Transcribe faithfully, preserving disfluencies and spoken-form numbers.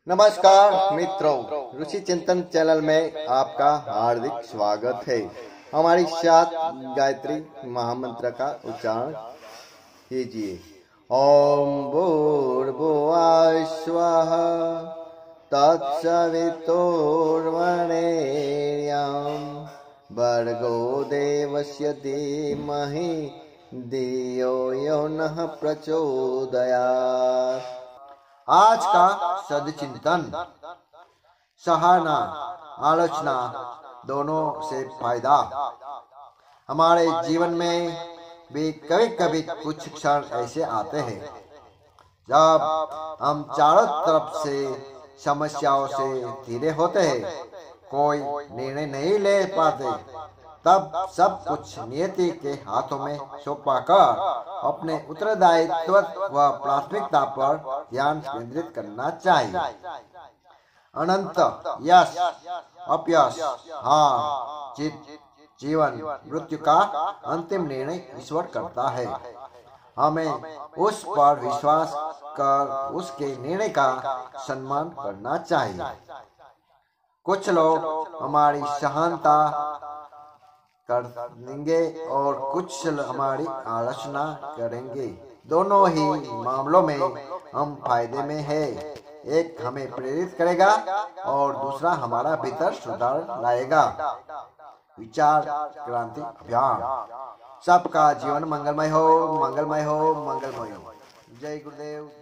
नमस्कार मित्रों, ऋषि चिंतन चैनल में आपका हार्दिक स्वागत है। हमारी साथ गायत्री महामंत्र का उच्चारण कीजिए। ओम भूर्भुवः स्वः तत्सवितुर्वरेण्यं भर्गो देवस्य धीमहि धियो यो नः प्रचोदयात्। आज का सदचिंतन, सहारना आलोचना दोनों से फायदा। हमारे जीवन में भी कभी कभी कुछ क्षण ऐसे आते हैं जब हम चारों तरफ से समस्याओं से घिरे होते हैं, कोई निर्णय नहीं ले पाते। तब सब कुछ नियति के हाथों में सौंपा कर अपने उत्तरदायित्व व प्राथमिकता पर ध्यान केंद्रित करना चाहिए। अनंत यश अपयश, हार जीत, जीवन मृत्यु का अंतिम निर्णय ईश्वर करता है। हमें उस पर विश्वास कर उसके निर्णय का सम्मान करना चाहिए। कुछ लोग हमारी सहनता कर देंगे और कुछ हमारी आलोचना करेंगे। दोनों ही मामलों में हम फायदे में है। एक हमें प्रेरित करेगा और दूसरा हमारा भीतर सुधार लाएगा। विचार क्रांति अभियान। सबका जीवन मंगलमय हो, मंगलमय हो, मंगलमय हो। जय गुरुदेव।